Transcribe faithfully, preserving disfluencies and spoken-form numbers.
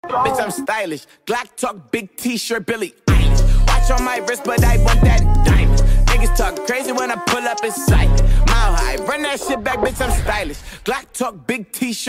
Bitch, I'm stylish. Glock talk, big t-shirt, Billy Eilish. Watch on my wrist, but I want that diamond. Niggas talk crazy when I pull up in sight. Mile high, run that shit back, bitch, I'm stylish. Glock talk, big t-shirt.